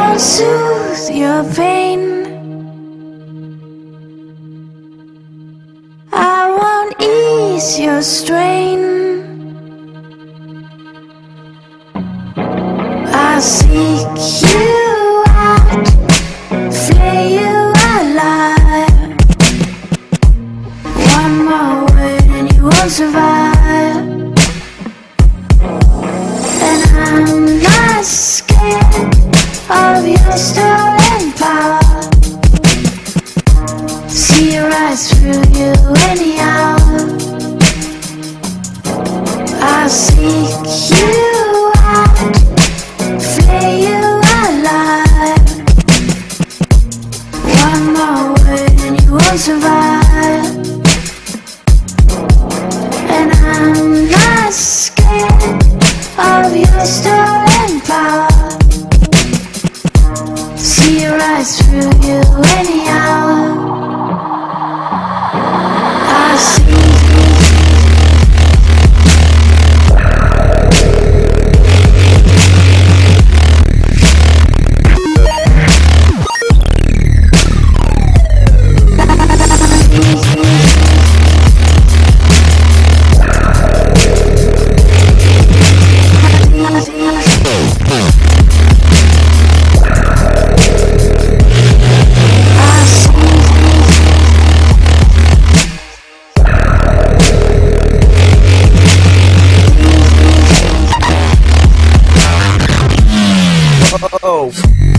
won't soothe your pain. I won't ease your strain. I'll seek you out, flay you alive. One more word and you won't survive. And I'm not scared of your stolen power. See right through you anyhow. I'll seek you out, flay you alive. One more word and you won't survive. And I'm not scared of your stolen power. See right through you anyhow. I see. Oh.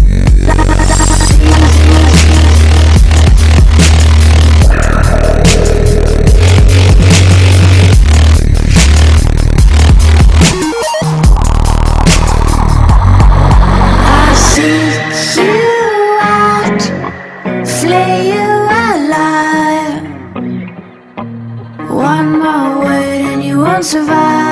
I'll seek you out, flay you alive. One more word and you won't survive.